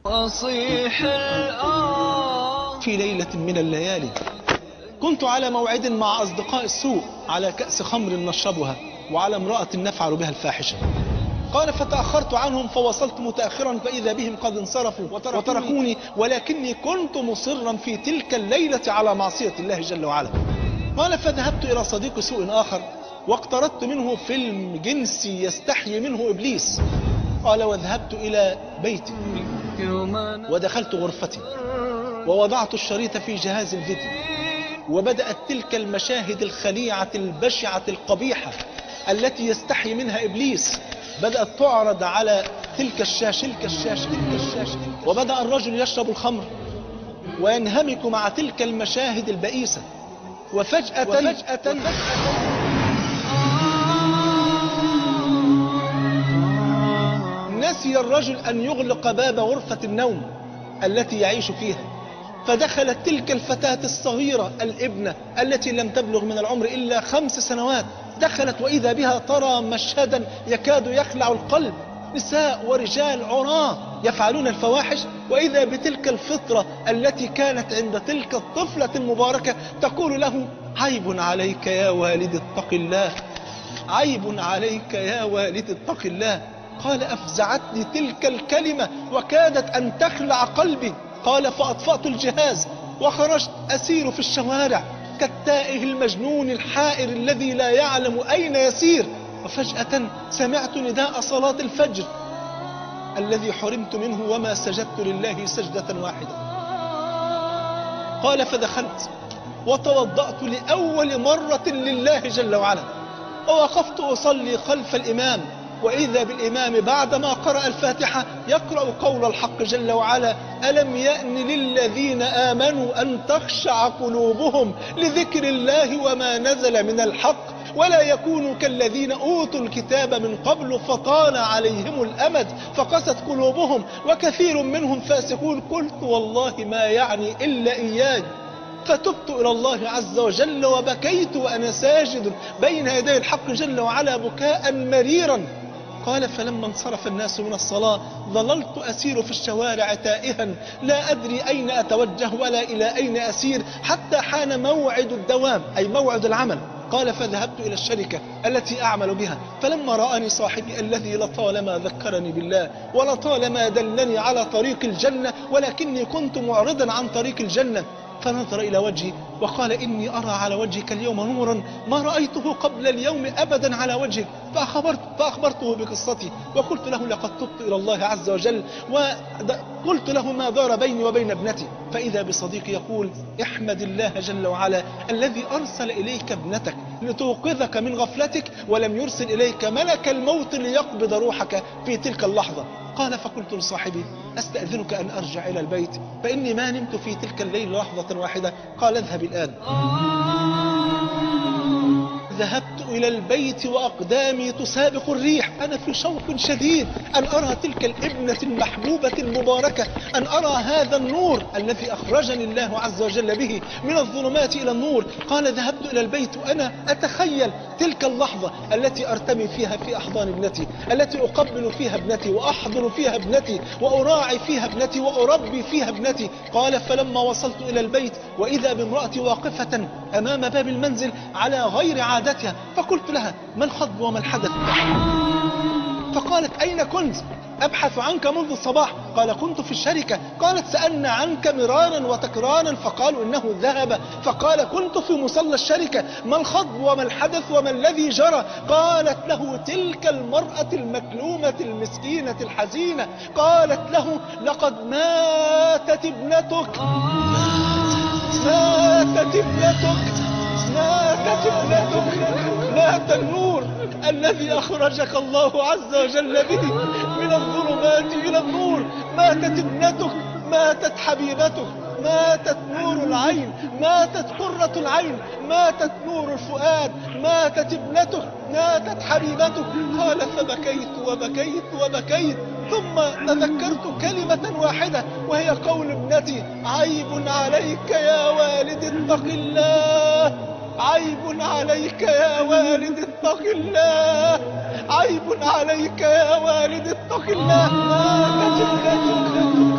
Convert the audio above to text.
أصيح الآن. في ليلة من الليالي كنت على موعد مع أصدقاء السوء على كأس خمر نشربها وعلى امرأة نفعل بها الفاحشة. قال فتأخرت عنهم فوصلت متأخرا فإذا بهم قد انصرفوا وتركوني، ولكني كنت مصرا في تلك الليلة على معصية الله جل وعلا. قال فذهبت إلى صديق سوء آخر واقترضت منه فيلم جنسي يستحيي منه إبليس. قال وذهبت إلى بيتي ودخلت غرفتي ووضعت الشريط في جهاز الفيديو، وبدأت تلك المشاهد الخليعة البشعة القبيحة التي يستحي منها إبليس بدأت تعرض على تلك الشاشة. وبدأ الرجل يشرب الخمر وينهمك مع تلك المشاهد البئيسة. وفجأة نسي الرجل أن يغلق باب غرفة النوم التي يعيش فيها، فدخلت تلك الفتاة الصغيرة الابنة التي لم تبلغ من العمر إلا 5 سنوات. دخلت وإذا بها ترى مشهدا يكاد يخلع القلب، نساء ورجال عراة يفعلون الفواحش، وإذا بتلك الفطرة التي كانت عند تلك الطفلة المباركة تقول له عيب عليك يا والد اتق الله، عيب عليك يا والد اتق الله. قال أفزعتني تلك الكلمة وكادت أن تخلع قلبي. قال فأطفأت الجهاز وخرجت أسير في الشوارع كالتائه المجنون الحائر الذي لا يعلم أين يسير. وفجأة سمعت نداء صلاة الفجر الذي حرمت منه وما سجدت لله سجدة واحدة. قال فدخلت وتوضأت لأول مرة لله جل وعلا، ووقفت أصلي خلف الإمام، وإذا بالإمام بعدما قرأ الفاتحة يقرأ قول الحق جل وعلا ألم يأن للذين آمنوا أن تخشع قلوبهم لذكر الله وما نزل من الحق ولا يكونوا كالذين أوتوا الكتاب من قبل فطال عليهم الأمد فقست قلوبهم وكثير منهم فاسقون. قلت والله ما يعني إلا إياي، فتبت إلى الله عز وجل وبكيت وأنا ساجد بين يدي الحق جل وعلا بكاء مريرا. قال فلما انصرف الناس من الصلاة ظللت أسير في الشوارع تائها لا أدري أين أتوجه ولا إلى أين أسير حتى حان موعد الدوام أي موعد العمل. قال فذهبت إلى الشركة التي أعمل بها، فلما رآني صاحبي الذي لطالما ذكرني بالله ولطالما دلني على طريق الجنة ولكني كنت معرضا عن طريق الجنة، فنظر إلى وجهي وقال إني أرى على وجهك اليوم نورا ما رأيته قبل اليوم أبدا على وجهك. فأخبرته بقصتي وقلت له لقد تبت إلى الله عز وجل، وقلت له ما دار بيني وبين ابنتي. فإذا بصديقي يقول احمد الله جل وعلا الذي أرسل إليك ابنتك لتوقظك من غفلتك ولم يرسل إليك ملك الموت ليقبض روحك في تلك اللحظة. قال فقلت لصاحبي أستأذنك أن أرجع إلى البيت فإني ما نمت في تلك الليل لحظة واحدة. قال اذهب الآن. ذهبت إلى البيت وأقدامي تسابق الريح، أنا في شوق شديد أن أرى تلك الابنة المحبوبة المباركة، أن أرى هذا النور الذي أخرجني الله عز وجل به من الظلمات إلى النور. قال ذهبت إلى البيت وأنا أتخيل تلك اللحظة التي أرتمي فيها في أحضان ابنتي، التي أقبل فيها ابنتي وأحضن فيها ابنتي وأراعي فيها ابنتي وأربي فيها ابنتي. قال فلما وصلت إلى البيت وإذا بامرأتي واقفة أمام باب المنزل على غير عادتها، فقلت لها ما الخطب وما الحدث؟ فقالت أين كنت؟ أبحث عنك منذ الصباح. قال كنت في الشركة. قالت سألنا عنك مرارا وتكرارا فقالوا إنه ذهب. فقال كنت في مصلى الشركة. ما الخطب وما الحدث وما الذي جرى؟ قالت له تلك المرأة المكلومة المسكينة الحزينة قالت له لقد ماتت ابنتك، ماتت ابنتك، ماتت ابنتك، مات النور الذي أخرجك الله عز وجل به من الظلمات إلى النور، ماتت ابنتك، ماتت حبيبتك، ماتت نور العين، ماتت قرة العين، ماتت نور الفؤاد، ماتت ابنتك، ماتت حبيبتك. قال فبكيت وبكيت وبكيت ثم تذكرت كلمة واحدة وهي قول ابنتي عيب عليك يا والد اتق الله، عيب عليك يا والد اتق الله، عيب عليك يا والد اتق الله. ماتت ابنتك